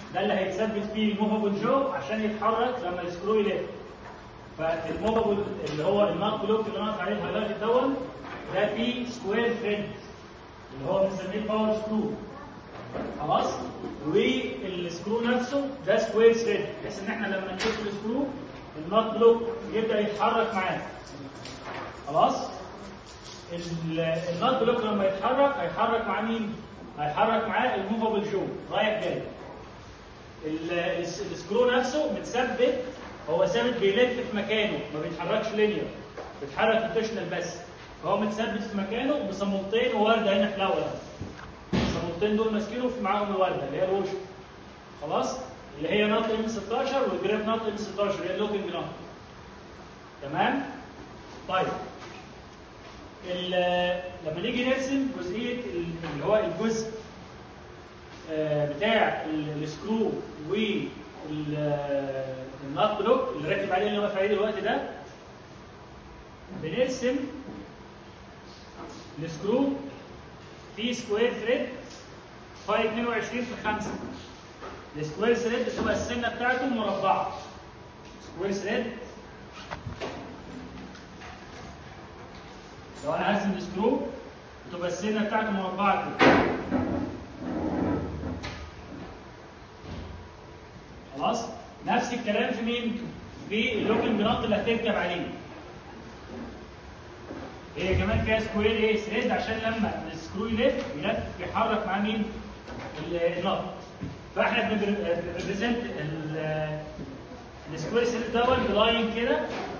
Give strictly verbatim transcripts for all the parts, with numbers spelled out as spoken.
ده اللي هيتثبت فيه الموفابل جو عشان يتحرك لما السكرو يلف. فالموفابل اللي هو النوت بلوك اللي انا قلت عليه الهايلايت دوت ده فيه سكوير ثريد اللي هو بنسميه الباور سكرو. خلاص؟ والسكرو نفسه ده سكوير ثريد بحيث ان احنا لما نشوف السكرو النوت بلوك يبدا يتحرك معاه. خلاص؟ النوت بلوك لما يتحرك هيتحرك مع مين؟ هيتحرك معاه الموفابل جو رايح جاي. السكرو نفسه متثبت، هو ثابت بيلف في مكانه ما بيتحركش لينير، بيتحرك روتيشنال بس. فهو متثبت في مكانه بصامولتين وورده هنا في الاول. الصامولتين دول ماسكينه في معاهم الورده اللي هي الوش. خلاص؟ اللي هي نوت ام ستاشر والجراب نوت ام ستاشر اللي هي اللوكينج نوت. تمام؟ طيب لما نيجي نرسم جزئيه اللي هو الجزء بتاع السكرو والنوت بلوك اللي راكب عليه اللي واقف عليه دلوقتي ده، بنرسم السكرو في سكوير ثريد باي اتنين وعشرين في خمسة. السكوير ثريد بتبقى السنه بتاعته مربعه. سكوير ثريد لو انا هرسم السكرو بتبقى السنه بتاعته مربعه كده. خلاص؟ نفس الكلام في مين؟ في اللوكينج نوت اللي هتركب عليه. هي كمان فيها سكوير ايه؟ ثريد عشان لما السكرو يلف يلف يحرك مع مين؟ النوت. فاحنا بنريبريزنت السكوير ثريد دوت بلاين كده.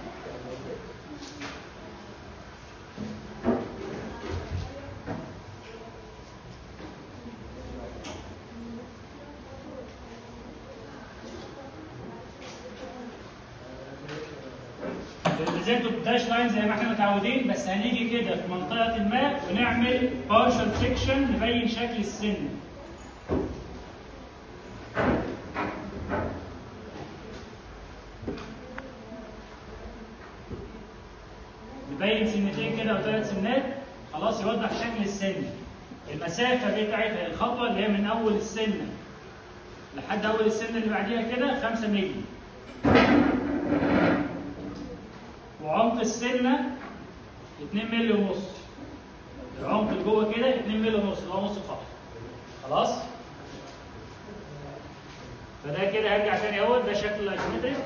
بنريبريزنته بداش لاين زي ما احنا متعودين، بس هنيجي كده في منطقه ما ونعمل بارشال سيكشن نبين شكل السن. نبين سنتين كده او ثلاث سنات. خلاص؟ يوضح شكل السن. المسافه بتاعتها الخطوه اللي هي من اول السنه لحد اول السنه اللي بعديها كده خمسة مللي. وعمق السنه اتنين مللي ونص. العمق اللي جوه كده اتنين مللي ونص اللي هو نص الخط. خلاص؟ فده كده هرجع تاني اهوت. ده شكل الايزومتريك.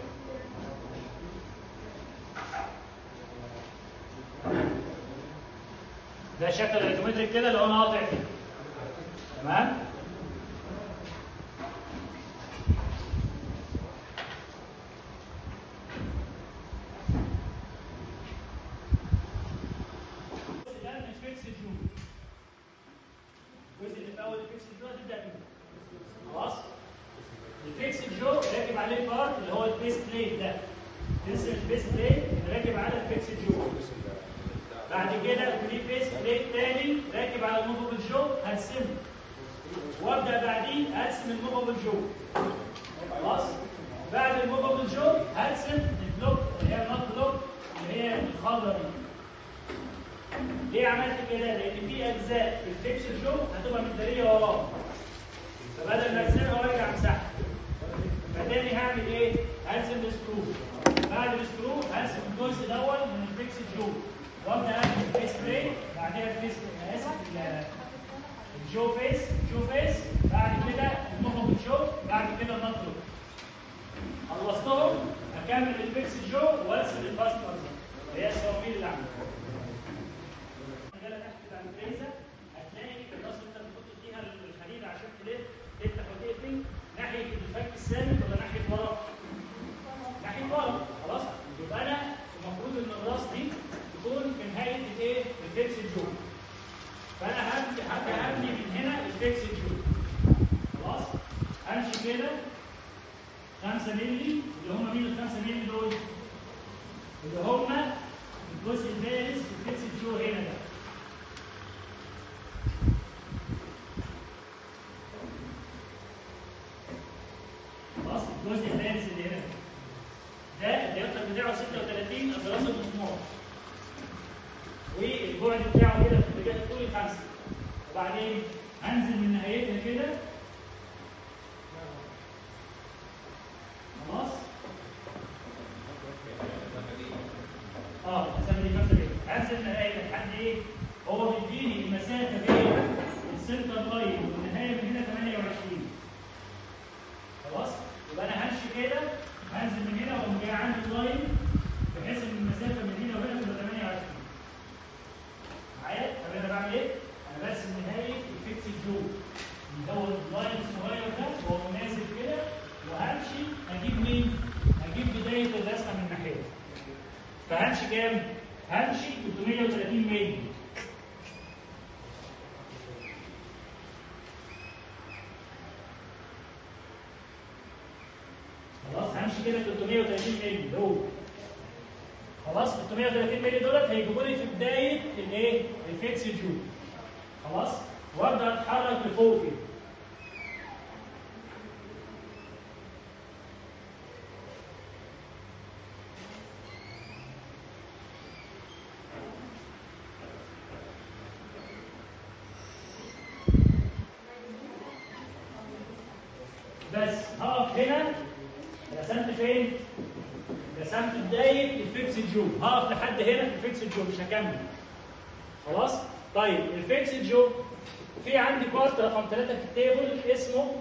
ده شكل الايزومتريك كده لو انا قاطع فيه. تمام؟ الجزء اللي في اول الفيكس جو هتبدا بيه. خلاص؟ الفيكس جو راكب عليه البارت اللي هو البيس بليت ده. ترسم البيس بليت اللي راكب على الفيكس جو. بعد كده في بيس بليت تاني راكب على الموفابل جو هرسمه. وابدا بعديه ارسم الموفابل جو. خلاص؟ بعد الموفابل جو هرسم البلوك اللي هي النوت بلوك اللي هي الخضراء دي. ليه عملت كده؟ لأن في أجزاء في الفيكس جو هتبقى متدارية وراه. فبدل ما ارسمها وارجع امسحها. فتاني هعمل إيه؟ هرسم السكرو. بعد السكرو هرسم الجزء الأول من الفيكس جو. وأبدأ أرسم الفيس بليت، بعدها الفيس أنا آسف الجو فيس، الجو فيس، بعد كده الموفابل جو، بعد كده النوت بلوك. خلصتهم هكمل الفيكس جو وارسم الفاست ارسم اللي هي الصواميل اللي عندي. هتلاقي الراس اللي انت بتحط فيها الحديد عشان تلف تفتح وتقفل ناحيه الفك الثابت ولا ناحيه ورا؟ ناحيه ورا. خلاص؟ يبقى انا المفروض ان الراس دي تكون في نهايه الايه؟ الفيكس جو. فانا همشي حتى هبني من هنا الفيكس جو. خلاص؟ همشي كده خمسة مللي اللي هم مين ال خمسة مللي دول؟ اللي هم الجزء البارز في الفيكس جو هنا ده. خلاص؟ الجزء البارز اللي هنا ده الديامتر بتاعه ستة وتلاتين اضراس المسمار. والبعد بتاعه كده في اتجاه الطول خمسة. وبعدين هنزل من نهايتها كده عايز النهايه لحد ايه؟ هو بيديني المسافه بين السنتر لاين والنهايه من هنا ثمانية وعشرين. خلاص؟ يبقى انا همشي كده، هنزل من هنا واقوم جاي عند اللاين بحيث ان المسافه من هنا وهنا تبقى ثمانية وعشرين. معايا؟ طب انا بعمل ايه؟ انا برسم نهايه الفيكس جو اللي هو اللاين الصغير ده وهو نازل كده، وهمشي اجيب مين؟ اجيب بدايه الرسمه من ناحيه. فهمشي كام؟ همشي ثلاثمية وثلاثين مللي. خلاص همشي كده ثلاثمية وثلاثين مللي دول. خلاص ثلاثمية وثلاثين مللي دولت هيجيبوا لي في بدايه الايه؟ الفيكس جو. خلاص؟ وابدا اتحرك لفوق كده. بس هقف هنا. رسمت فين؟ رسمت بدايه الفيكس جو، هقف لحد هنا في الفيكس جو مش هكمل. خلاص؟ طيب الفيكس جو في عندي بارت رقم ثلاثة في التيبل اسمه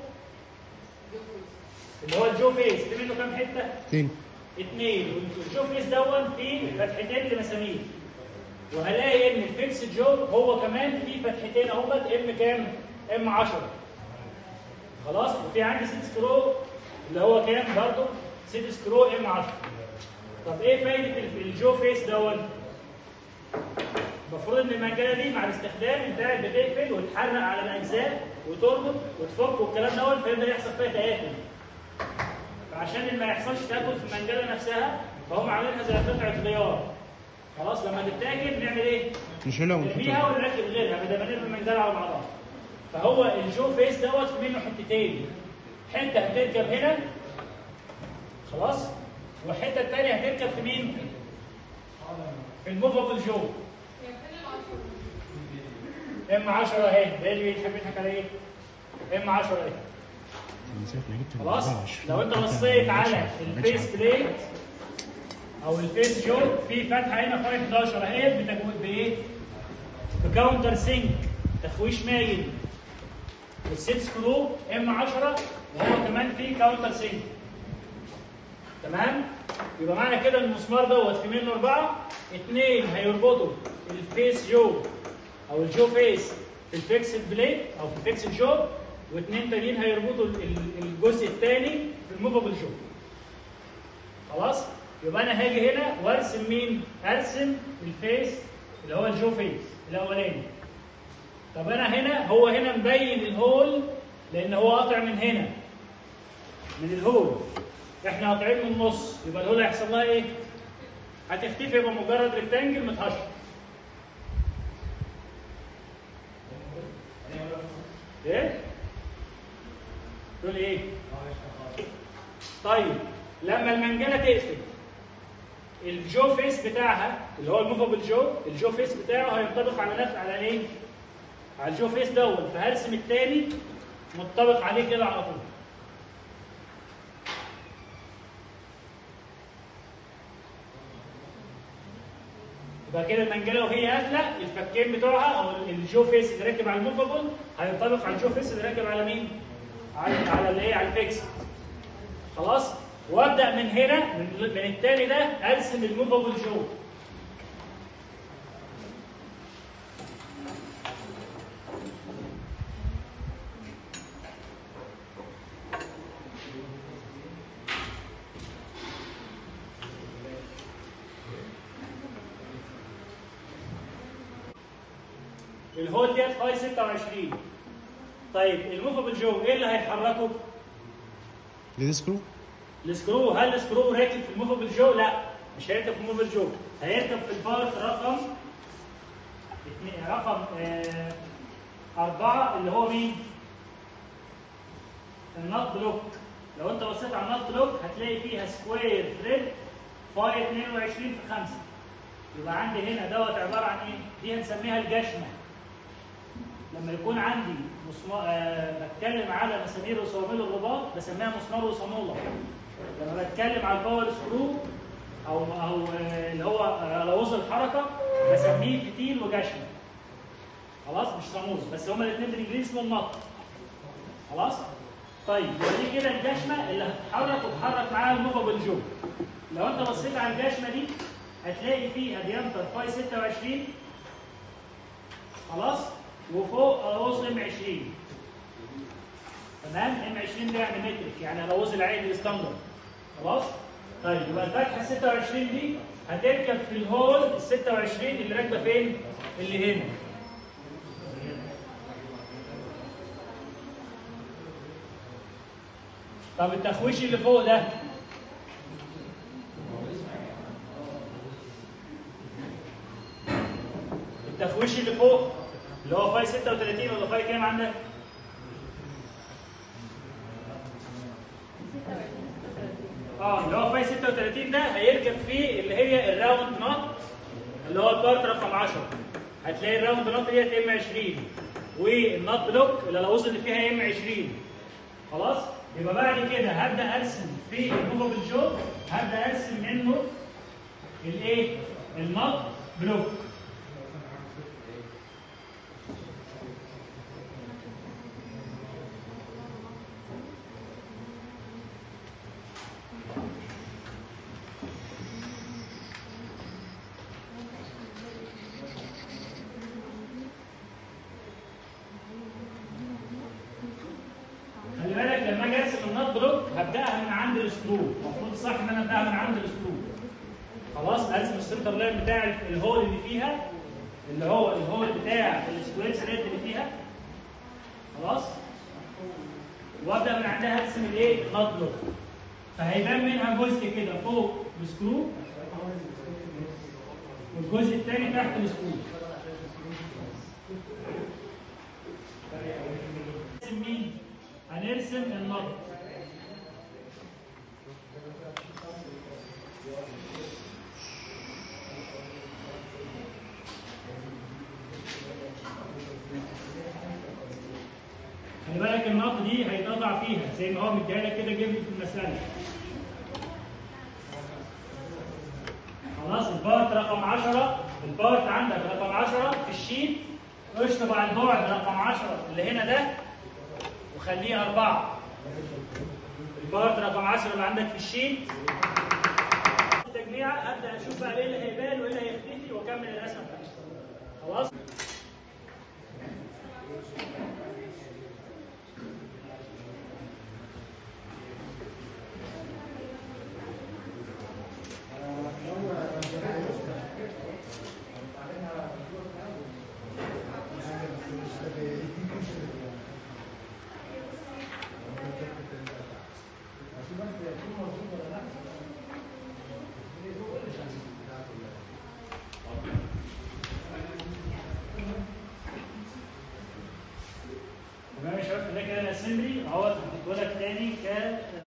اللي هو الجو فيس، في منه كام حته؟ اثنين. اثنين، والجو فيس دون فيه فتحتين لمسامير. وهلاقي ان الفيكس جو هو كمان فيه فتحتين اهوت ام كام؟ ام عشرة. خلاص؟ وفي عندي سيت سكرو اللي هو كام برضه؟ سيت سكرو ام عشرة. طب ايه فايده الجو فيس دون؟ المفروض ان المنجله دي مع الاستخدام انت قاعد بتقفل وتحرق على الاجزاء وتربط وتفك والكلام دوت، فيبدا يحصل فيها تآكل. فعشان ما يحصلش تآكل في المنجله نفسها فهم عاملينها زي قطعه غيار. خلاص لما تتاكل نعمل ايه؟ نشيلها نرميها ونركب غيرها بدل ما نرمي المنجله على بعضها. فهو الجو فيس دوت في منه حتتين. حته هتركب هنا خلاص، والحته الثانيه هتركب في مين؟ في الموفابل جو. ام عشرة اهي، ده اللي بيحب يضحك على ايه؟ ام عشرة اهي. خلاص؟ لو انت بصيت على الفيس بليت او الفيس جو في فتحه هنا في حداشر اهي بتجود بايه؟ بكاونتر سينك، تخويش مايل. والسيت سكرو ام عشرة وهو كمان فيه كاونتر سينك. تمام؟ يبقى معنى كده المسمار دوت في منه اربعه، اثنين هيربطوا الفيس جو او الجو فيس في الفيكس بليت او في الفيكس جو، واثنين تانيين هيربطوا الجزء الثاني في الموفابل جو. خلاص؟ يبقى انا هاجي هنا وارسم مين؟ ارسم الفيس اللي هو الجو فيس الاولاني. طب انا هنا هو هنا مبين الهول لان هو قاطع من هنا من الهول، احنا قاطعين من النص، يبقى الهول هيحصل لها ايه؟ هتختفي، يبقى مجرد ريكتانجل متهشر. ايه؟ تقول ايه؟ طيب لما المنجله تقفل الجو فيس بتاعها اللي هو الموفابل جو، الجو فيس بتاعه هينطبق على نفس على ايه؟ على الجو فيس دوت، فهرسم الثاني منطبق عليه كده على طول. يبقى كده المنجله وهي قافله الفكين بتوعها او الجو فيس اللي راكب على الموفابل هينطبق على الجو فيس اللي راكب على مين؟ على على الايه؟ على الفيكس. خلاص؟ وابدا من هنا من, من الثاني ده ارسم الموفابل جو. الهول ديت فاي ستة وعشرين. طيب الموفابل جو ايه اللي هيحركه؟ السكرو. السكرو. هل السكرو راكب في الموفابل جو؟ لا، مش هيركب في الموفابل جو، هيركب في البارت رقم رقم آه أربعة اللي هو مين؟ النط بلوك. لو أنت بصيت على النط بلوك هتلاقي فيها سكوير ثريد فاي اثنين وعشرين في خمسة. يبقى عندي هنا دوت عبارة عن إيه؟ دي هنسميها الجشمة. لما يكون عندي مسمار آه بتكلم على مسامير وصواميل الرباط بسميها مسمار وصامولة. لما بتكلم على الباور سكرو او او آه، اللي هو آه، لوز الحركه بسميه فتيل وجشمه. خلاص مش صاموس، بس هما الاثنين بالانجليزي اسمهم نط. خلاص؟ طيب ودي كده الجشمه اللي هتتحرك وتحرك معاها الموفابل جو. لو انت بصيت على الجشمه دي هتلاقي فيها ديامتر فاي ستة وعشرين. خلاص؟ وفوق الوز ام عشرين. تمام؟ ام عشرين ده يعني مترك، يعني الوز العادي الستاندرد. خلاص؟ طيب يبقى الفتحه ستة وعشرين دي هتركب في الهول ال ستة وعشرين اللي راكبه فين؟ اللي هنا. طب التخويش اللي فوق ده التخويش اللي فوق اللي هو فاي ستة وثلاثين ولا فاي كام عندك؟ اه اللي هو فاي ستة وثلاثين ده هيركب فيه اللي هي الراوند نوت اللي هو البارت رقم عشرة. هتلاقي الراوند نوت ديت ام عشرين والنوت بلوك اللي العوز اللي فيها ام عشرين. خلاص؟ يبقى بعد كده هبدا ارسم في الموفابل جو، هبدا ارسم منه الايه؟ النوت بلوك. خلي بالك لما اجي ارسم النوت بلوك هبداها من عند السكرو، المفروض صح ان انا ابداها من عند السكرو. خلاص ارسم السنتر لاين بتاع الهول اللي فيها اللي هو الهول بتاع السكويرز ريت اللي فيها. خلاص؟ وابدا من عندها ارسم الايه؟ النوت بلوك. فهيبان منها جزء كده فوق السكرو والجزء الثاني تحت السكرو. هنرسم مين؟ هنرسم النط. خلي بالك النط دي هيتقطع فيها زي ما هو مديها لك كده جبت في المسألة. خلاص البارت رقم عشرة، البارت عندك رقم عشرة في الشيت، اشطب على البعد رقم عشرة اللي هنا ده وخليه أربعة. البارت رقم عشرة اللي عندك في الشيت التجميع ابدا اشوف بقى ايه اللي هيبان وايه اللي هيختفي واكمل الرسمه بتاعتي. خلاص؟ تمام يا شباب، ده كده الاسمبلي اهوت هحطه لك تاني ك